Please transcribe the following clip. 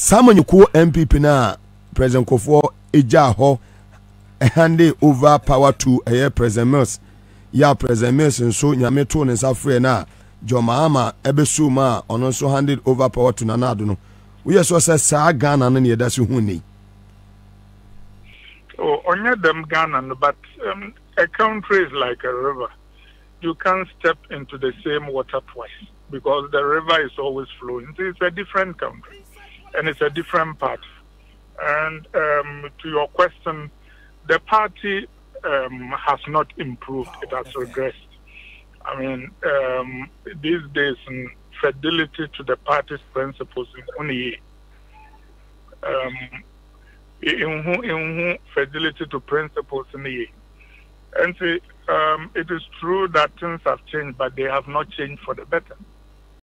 Samanyuko MPP na President Kofo eja ho hand over power to President Mills. Ya President Mills nso nyame to ne safre na Jomama ebesuma on also handed over power to Nana Addo no. We so say sa Ghana na ne yeda se hu ni. Oh, only them Ghana, but a country is like a river. You can't step into the same water twice because the river is always flowing. It's a different country and it's a different party. And to your question, the party has not improved, it has regressed. I mean, these days, fidelity to the party's principles is only in fidelity to principles in the and say, it is true that things have changed, but they have not changed for the better.